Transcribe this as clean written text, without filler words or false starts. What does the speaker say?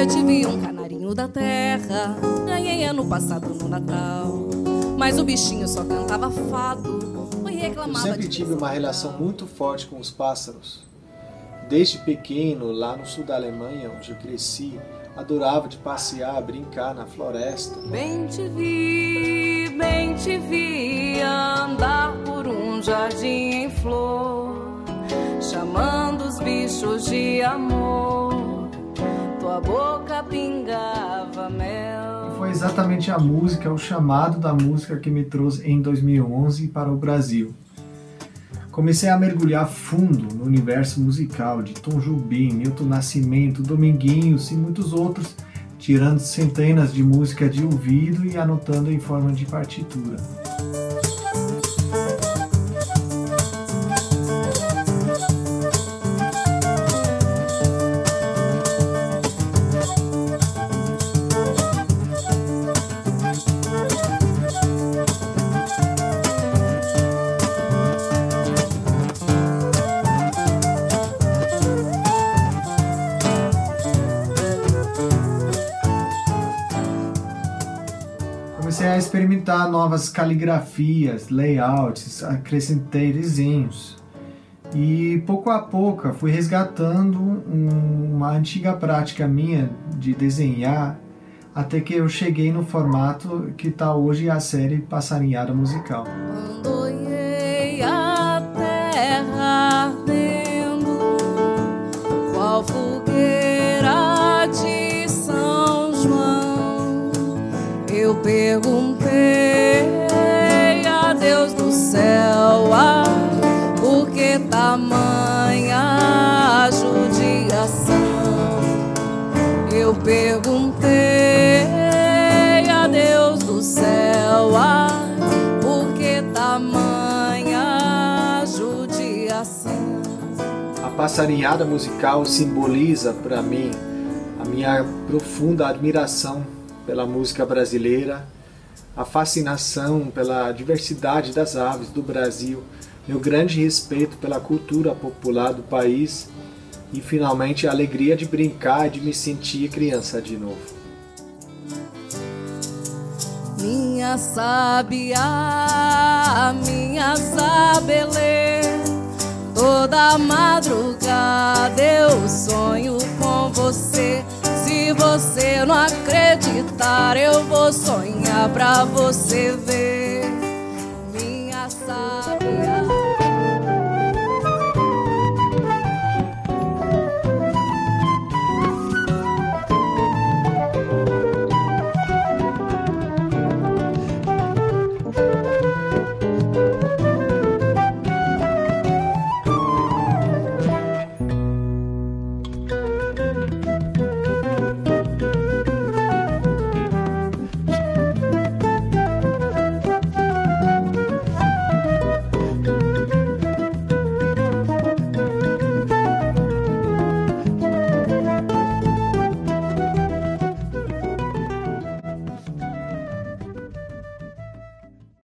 Eu tive um canarinho da terra, ganhei ano passado no Natal, mas o bichinho só cantava fado e reclamava. Eu sempre tive uma relação muito forte com os pássaros. Desde pequeno, lá no sul da Alemanha, onde eu cresci, adorava de passear, brincar na floresta. Bem te vi andar por um jardim em flor, chamando os bichos de amor, tua boca pingava mel. E foi exatamente a música, o chamado da música que me trouxe em 2011 para o Brasil. Comecei a mergulhar fundo no universo musical de Tom Jobim, Milton Nascimento, Dominguinhos e muitos outros, tirando centenas de músicas de ouvido e anotando em forma de partitura. Comecei a experimentar novas caligrafias, layouts, acrescentei desenhos. E pouco a pouco fui resgatando uma antiga prática minha de desenhar, até que eu cheguei no formato que está hoje a série Passarinhada Musical. Quando olhei a terra ardendo, qual fogueira de São João, eu perguntei a Deus do céu, por que tamanha judiação? Eu perguntei a Deus do céu, por que tamanha judiação? A passarinhada musical simboliza para mim a minha profunda admiração pela música brasileira, a fascinação pela diversidade das aves do Brasil, meu grande respeito pela cultura popular do país e, finalmente, a alegria de brincar e de me sentir criança de novo. Minha sabiá, minha sabelê, toda madrugada eu sonho com você. Se você não acreditar, eu vou sonhar pra você ver.